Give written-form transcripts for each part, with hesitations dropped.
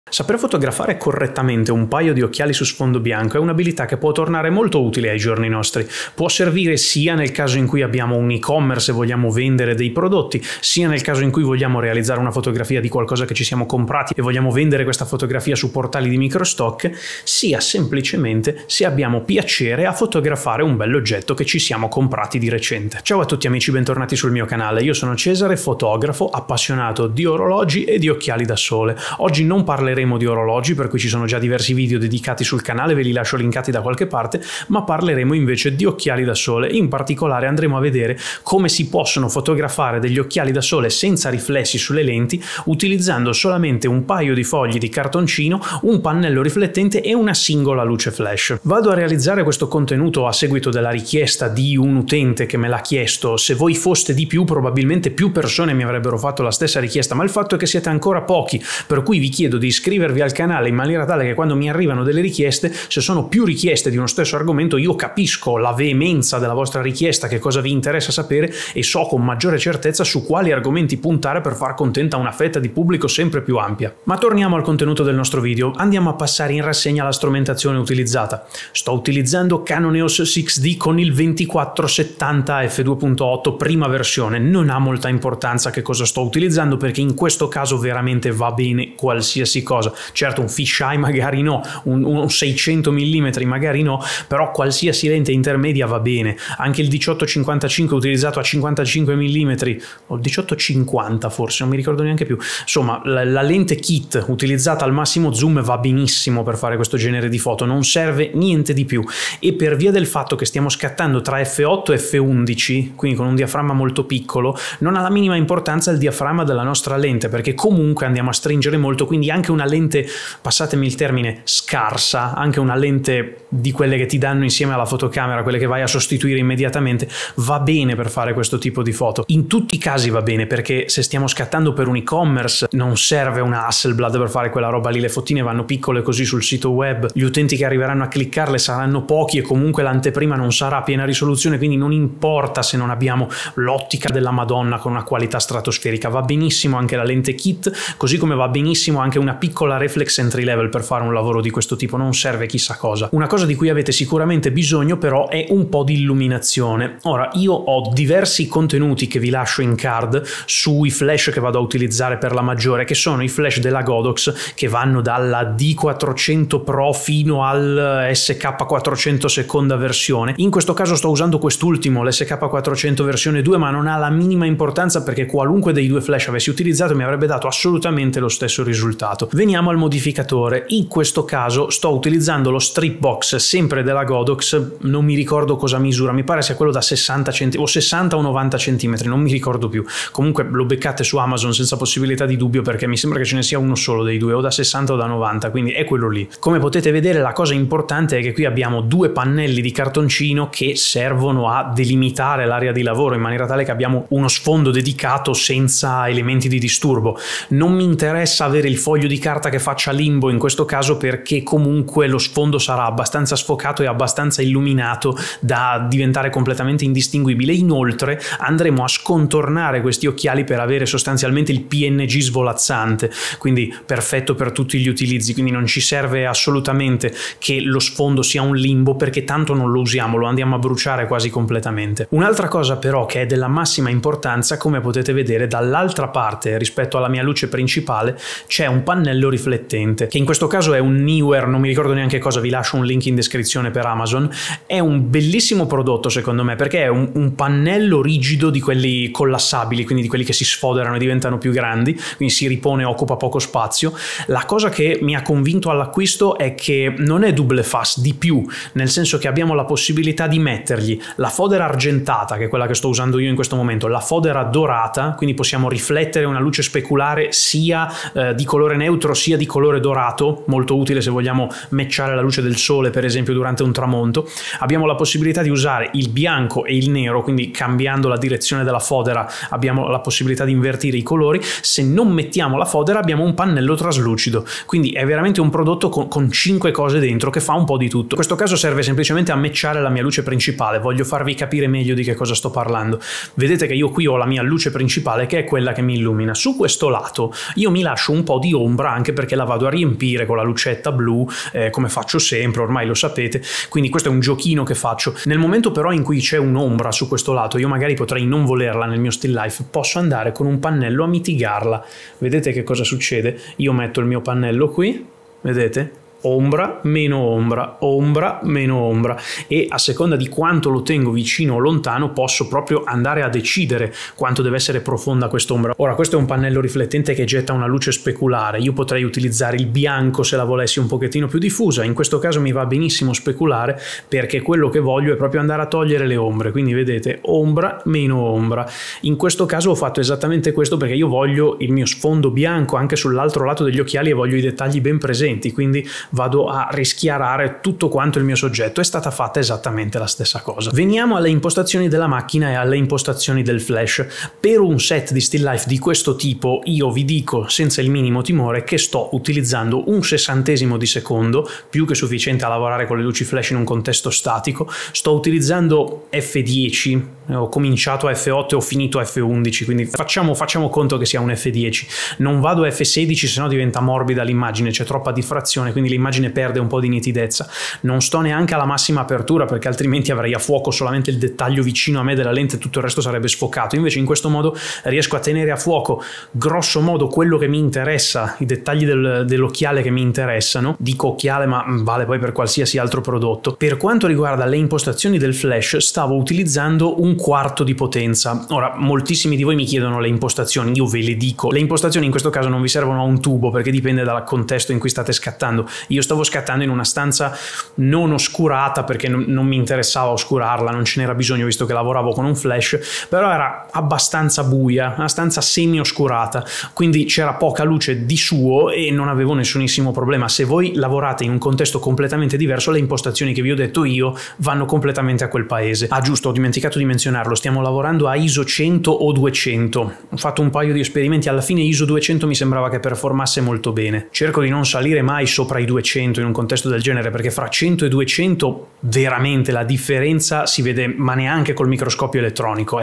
Saper fotografare correttamente un paio di occhiali su sfondo bianco è un'abilità che può tornare molto utile ai giorni nostri. Può servire sia nel caso in cui abbiamo un e-commerce e vogliamo vendere dei prodotti, sia nel caso in cui vogliamo realizzare una fotografia di qualcosa che ci siamo comprati e vogliamo vendere questa fotografia su portali di microstock, sia semplicemente se abbiamo piacere a fotografare un bell'oggetto che ci siamo comprati di recente. Ciao a tutti amici, bentornati sul mio canale. Io sono Cesare, fotografo, appassionato di orologi e di occhiali da sole. Oggi non parleremo di orologi, per cui ci sono già diversi video dedicati sul canale, ve li lascio linkati da qualche parte, ma parleremo invece di occhiali da sole. In particolare andremo a vedere come si possono fotografare degli occhiali da sole senza riflessi sulle lenti, utilizzando solamente un paio di fogli di cartoncino, un pannello riflettente e una singola luce flash. Vado a realizzare questo contenuto a seguito della richiesta di un utente che me l'ha chiesto. Se voi foste di più, probabilmente più persone mi avrebbero fatto la stessa richiesta, ma il fatto è che siete ancora pochi, per cui vi chiedo di iscrivervi al canale in maniera tale che quando mi arrivano delle richieste, se sono più richieste di uno stesso argomento, io capisco la veemenza della vostra richiesta, che cosa vi interessa sapere, e so con maggiore certezza su quali argomenti puntare per far contenta una fetta di pubblico sempre più ampia. Ma torniamo al contenuto del nostro video, andiamo a passare in rassegna la strumentazione utilizzata. Sto utilizzando Canon EOS 6D con il 2470 f2.8 prima versione. Non ha molta importanza che cosa sto utilizzando, perché in questo caso veramente va bene qualsiasi cosa. Certo, un fisheye magari no, un 600 mm magari no, però qualsiasi lente intermedia va bene. Anche il 18-55 utilizzato a 55 mm o 18-50 forse, non mi ricordo neanche più. Insomma, la lente kit utilizzata al massimo zoom va benissimo per fare questo genere di foto, non serve niente di più. E per via del fatto che stiamo scattando tra f8 e f11, quindi con un diaframma molto piccolo, non ha la minima importanza il diaframma della nostra lente, perché comunque andiamo a stringere molto, quindi anche una lente, passatemi il termine, scarsa, anche una lente di quelle che ti danno insieme alla fotocamera, quelle che vai a sostituire immediatamente, va bene per fare questo tipo di foto. In tutti i casi va bene, perché se stiamo scattando per un e-commerce non serve una Hasselblad per fare quella roba lì, le fotine vanno piccole così sul sito web, gli utenti che arriveranno a cliccarle saranno pochi e comunque l'anteprima non sarà a piena risoluzione, quindi non importa se non abbiamo l'ottica della Madonna con una qualità stratosferica, va benissimo anche la lente kit, così come va benissimo anche una piccola reflex entry level per fare un lavoro di questo tipo, non serve chissà cosa. Una cosa di cui avete sicuramente bisogno però è un po' di illuminazione. Ora, io ho diversi contenuti che vi lascio in card sui flash che vado a utilizzare per la maggiore, che sono i flash della Godox, che vanno dalla D400 Pro fino al SK400 seconda versione. In questo caso sto usando quest'ultimo, l'SK400 versione 2, ma non ha la minima importanza, perché qualunque dei due flash avessi utilizzato mi avrebbe dato assolutamente lo stesso risultato. Veniamo al modificatore. In questo caso sto utilizzando lo strip box sempre della Godox, non mi ricordo cosa misura, mi pare sia quello da 60 cm o 60 o 90 cm, non mi ricordo più. Comunque lo beccate su Amazon senza possibilità di dubbio, perché mi sembra che ce ne sia uno solo dei due, o da 60 o da 90, quindi è quello lì. Come potete vedere, la cosa importante è che qui abbiamo due pannelli di cartoncino che servono a delimitare l'area di lavoro in maniera tale che abbiamo uno sfondo dedicato senza elementi di disturbo. Non mi interessa avere il foglio di carta che faccia limbo in questo caso, perché comunque lo sfondo sarà abbastanza sfocato e abbastanza illuminato da diventare completamente indistinguibile. Inoltre andremo a scontornare questi occhiali per avere sostanzialmente il PNG svolazzante, quindi perfetto per tutti gli utilizzi, quindi non ci serve assolutamente che lo sfondo sia un limbo, perché tanto non lo usiamo, lo andiamo a bruciare quasi completamente. Un'altra cosa però che è della massima importanza, come potete vedere dall'altra parte rispetto alla mia luce principale c'è un pannello riflettente, che in questo caso è un Neewer, non mi ricordo neanche cosa, vi lascio un link in descrizione per Amazon. È un bellissimo prodotto secondo me, perché è un pannello rigido di quelli collassabili, quindi di quelli che si sfoderano e diventano più grandi, quindi si ripone e occupa poco spazio. La cosa che mi ha convinto all'acquisto è che non è double face, di più, nel senso che abbiamo la possibilità di mettergli la fodera argentata, che è quella che sto usando io in questo momento, la fodera dorata, quindi possiamo riflettere una luce speculare sia di colore neutro sia di colore dorato, molto utile se vogliamo matchare la luce del sole per esempio durante un tramonto. Abbiamo la possibilità di usare il bianco e il nero, quindi cambiando la direzione della fodera abbiamo la possibilità di invertire i colori. Se non mettiamo la fodera abbiamo un pannello traslucido, quindi è veramente un prodotto con 5 cose dentro che fa un po' di tutto. In questo caso serve semplicemente a matchare la mia luce principale, voglio farvi capire meglio di che cosa sto parlando. Vedete che io qui ho la mia luce principale che è quella che mi illumina. Su questo lato io mi lascio un po' di ombra ombra, anche perché la vado a riempire con la lucetta blu, come faccio sempre, ormai lo sapete, quindi questo è un giochino che faccio. Nel momento però in cui c'è un'ombra su questo lato, io magari potrei non volerla nel mio still life, posso andare con un pannello a mitigarla. Vedete che cosa succede? Io metto il mio pannello qui, vedete? Ombra, meno ombra, e a seconda di quanto lo tengo vicino o lontano posso proprio andare a decidere quanto deve essere profonda quest'ombra. Ora, questo è un pannello riflettente che getta una luce speculare, io potrei utilizzare il bianco se la volessi un pochettino più diffusa, in questo caso mi va benissimo speculare perché quello che voglio è proprio andare a togliere le ombre, quindi vedete ombra, meno ombra. In questo caso ho fatto esattamente questo perché io voglio il mio sfondo bianco anche sull'altro lato degli occhiali e voglio i dettagli ben presenti, quindi vado a rischiarare tutto quanto il mio soggetto. È stata fatta esattamente la stessa cosa. Veniamo alle impostazioni della macchina e alle impostazioni del flash. Per un set di still life di questo tipo io vi dico senza il minimo timore che sto utilizzando un sessantesimo di secondo, più che sufficiente a lavorare con le luci flash in un contesto statico. Sto utilizzando f10, ho cominciato a f8 e ho finito a f11, quindi facciamo conto che sia un f10. Non vado a f16, sennò diventa morbida l'immagine, c'è troppa diffrazione, quindi l'immagine perde un po' di nitidezza. Non sto neanche alla massima apertura perché altrimenti avrei a fuoco solamente il dettaglio vicino a me della lente e tutto il resto sarebbe sfocato. Invece in questo modo riesco a tenere a fuoco grosso modo quello che mi interessa, i dettagli dell'occhiale che mi interessano. Dico occhiale ma vale poi per qualsiasi altro prodotto. Per quanto riguarda le impostazioni del flash stavo utilizzando un quarto di potenza. Ora moltissimi di voi mi chiedono le impostazioni, io ve le dico. Le impostazioni in questo caso non vi servono a un tubo perché dipende dal contesto in cui state scattando. Io stavo scattando in una stanza non oscurata perché non mi interessava oscurarla, non ce n'era bisogno visto che lavoravo con un flash, però era abbastanza buia, una stanza semi oscurata, quindi c'era poca luce di suo e non avevo nessunissimo problema. Se voi lavorate in un contesto completamente diverso, le impostazioni che vi ho detto io vanno completamente a quel paese. Ah giusto, ho dimenticato di menzionarlo, stiamo lavorando a ISO 100 o 200. Ho fatto un paio di esperimenti, alla fine ISO 200 mi sembrava che performasse molto bene. Cerco di non salire mai sopra i 200 in un contesto del genere perché fra 100 e 200 veramente la differenza si vede, ma neanche col microscopio elettronico,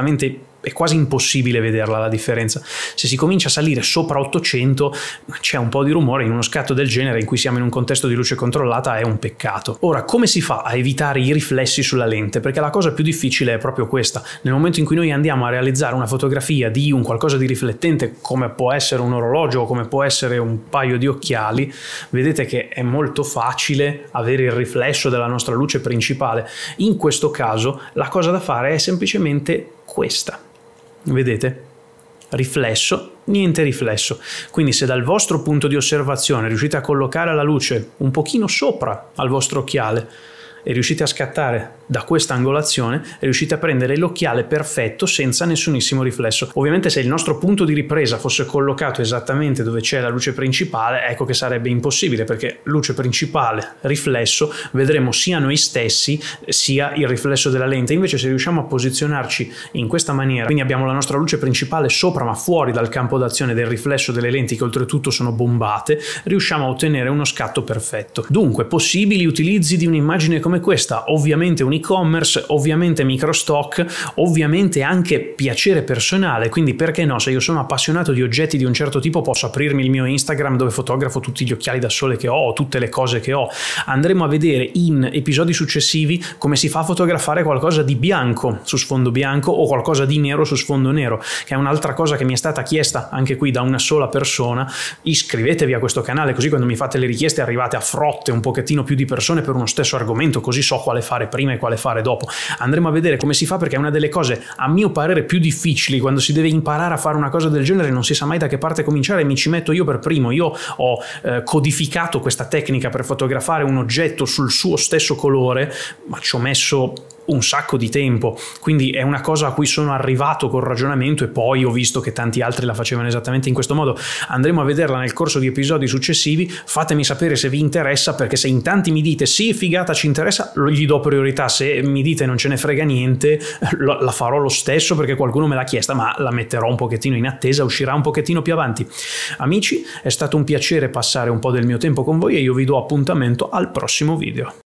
è quasi impossibile vederla la differenza. Se si comincia a salire sopra 800 c'è un po' di rumore, in uno scatto del genere in cui siamo in un contesto di luce controllata è un peccato. Ora, come si fa a evitare i riflessi sulla lente? Perché la cosa più difficile è proprio questa. Nel momento in cui noi andiamo a realizzare una fotografia di un qualcosa di riflettente come può essere un orologio o come può essere un paio di occhiali, vedete che è molto facile avere il riflesso della nostra luce principale. In questo caso la cosa da fare è semplicemente questa. Vedete? Riflesso, niente riflesso. Quindi se dal vostro punto di osservazione riuscite a collocare la luce un pochino sopra al vostro occhiale e riuscite a scattare da questa angolazione, riuscite a prendere l'occhiale perfetto senza nessunissimo riflesso. Ovviamente se il nostro punto di ripresa fosse collocato esattamente dove c'è la luce principale, ecco che sarebbe impossibile, perché luce principale, riflesso, vedremo sia noi stessi sia il riflesso della lente. Invece se riusciamo a posizionarci in questa maniera, quindi abbiamo la nostra luce principale sopra ma fuori dal campo d'azione del riflesso delle lenti che oltretutto sono bombate, riusciamo a ottenere uno scatto perfetto. Dunque, possibili utilizzi di un'immagine come questa: ovviamente un e-commerce, ovviamente microstock, ovviamente anche piacere personale, quindi perché no, se io sono appassionato di oggetti di un certo tipo posso aprirmi il mio Instagram dove fotografo tutti gli occhiali da sole che ho, tutte le cose che ho. Andremo a vedere in episodi successivi come si fa a fotografare qualcosa di bianco su sfondo bianco o qualcosa di nero su sfondo nero, che è un'altra cosa che mi è stata chiesta anche qui da una sola persona. Iscrivetevi a questo canale così quando mi fate le richieste arrivate a frotte un pochettino più di persone per uno stesso argomento, così so quale fare prima e quale fare dopo. Andremo a vedere come si fa, perché è una delle cose a mio parere più difficili quando si deve imparare a fare una cosa del genere, non si sa mai da che parte cominciare, mi ci metto io per primo. Io ho codificato questa tecnica per fotografare un oggetto sul suo stesso colore, ma ci ho messo un sacco di tempo, quindi è una cosa a cui sono arrivato col ragionamento e poi ho visto che tanti altri la facevano esattamente in questo modo. Andremo a vederla nel corso di episodi successivi, fatemi sapere se vi interessa, perché se in tanti mi dite sì figata ci interessa, gli do priorità. Se mi dite non ce ne frega niente, la farò lo stesso perché qualcuno me l'ha chiesta, ma la metterò un pochettino in attesa, uscirà un pochettino più avanti. Amici, è stato un piacere passare un po' del mio tempo con voi e io vi do appuntamento al prossimo video.